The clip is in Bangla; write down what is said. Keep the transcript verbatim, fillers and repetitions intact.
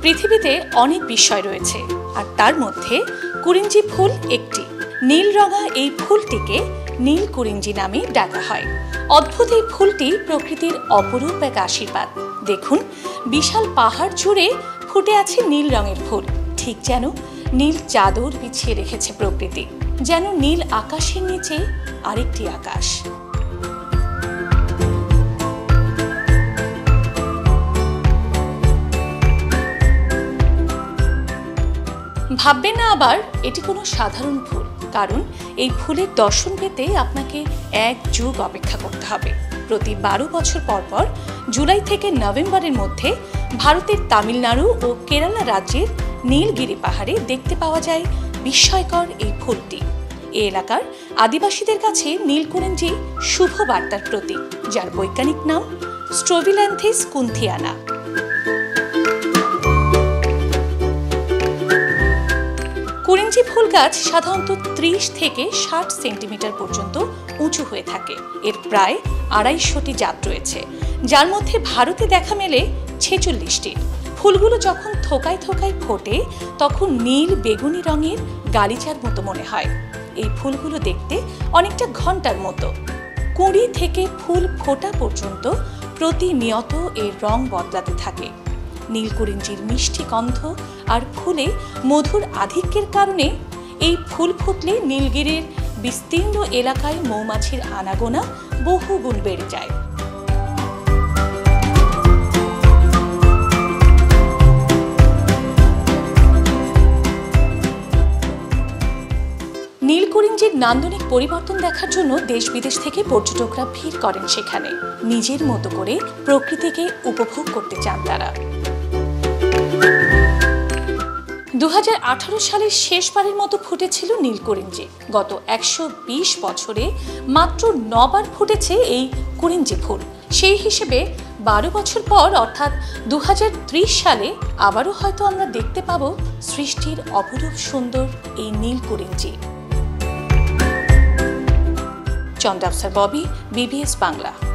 পৃথিবীতে অনেক বিষয় রয়েছে, আর তার মধ্যে কুরিঞ্জি ফুল একটি। নীল রঙা এই ফুলটিকে নীল কুরিঞ্জি নামে ডাকা হয়। অদ্ভুত এই ফুলটি প্রকৃতির অপরূপ এক আশীর্বাদ। দেখুন, বিশাল পাহাড় জুড়ে ফুটে আছে নীল রঙের ফুল, ঠিক যেন নীল চাদর বিছিয়ে রেখেছে প্রকৃতি, যেন নীল আকাশের নিচে আরেকটি আকাশ। ভাববেন না আবার এটি কোনো সাধারণ ফুল, কারণ এই ফুলের দর্শন পেতে আপনাকে এক যুগ অপেক্ষা করতে হবে। প্রতি বারো বছর পর পর জুলাই থেকে নভেম্বরের মধ্যে ভারতের তামিলনাড়ু ও কেরালা রাজ্যের নীলগিরি পাহাড়ে দেখতে পাওয়া যায় বিস্ময়কর এই ফুলটি। এ এলাকার আদিবাসীদের কাছে নীলকুরিঞ্জি শুভ বার্তার প্রতীক, যার বৈজ্ঞানিক নাম স্ট্রোবিল্যান্থিস কুন্থিয়ানা। কুরিঞ্জি ফুল গাছ সাধারণত ত্রিশ থেকে ষাট সেন্টিমিটার পর্যন্ত উঁচু হয়ে থাকে। এর প্রায় আড়াইশোটি জাত রয়েছে, যার মধ্যে ভারতে দেখা মেলে ছেচল্লিশটি। ফুলগুলো যখন থোকায় থোকায় ফোটে তখন নীল বেগুনি রঙের গালিচার মতো মনে হয়। এই ফুলগুলো দেখতে অনেকটা ঘন্টার মতো। কুঁড়ি থেকে ফুল ফোটা পর্যন্ত প্রতিনিয়ত এর রং বদলাতে থাকে। নীলকুরিঞ্জির মিষ্টি গন্ধ আর ফুলে মধুর আধিক্যের কারণে এই ফুল ফুটলে নীলগিরির বিস্তীর্ণ এলাকায় মৌমাছির আনাগোনা বহু গুণ বেড়ে যায়। নীলকুরিঞ্জির নান্দনিক পরিবর্তন দেখার জন্য দেশ বিদেশ থেকে পর্যটকরা ভিড় করেন সেখানে। নিজের মতো করে প্রকৃতিকে উপভোগ করতে চান তারা। দু হাজার আঠারো সালের শেষবারের মতো ফুটেছিল নীলকুরিঞ্জি। গত একশো বিশ বছরে মাত্র নবার ফুটেছে এই কুরিঞ্জি ফুল। সেই হিসেবে বারো বছর পর অর্থাৎ দু হাজার ত্রিশ সালে আবারও হয়তো আমরা দেখতে পাব সৃষ্টির অপরূপ সুন্দর এই নীলকুরিঞ্জি। চন্দ্রাফসার ববি, বিবিএস বাংলা।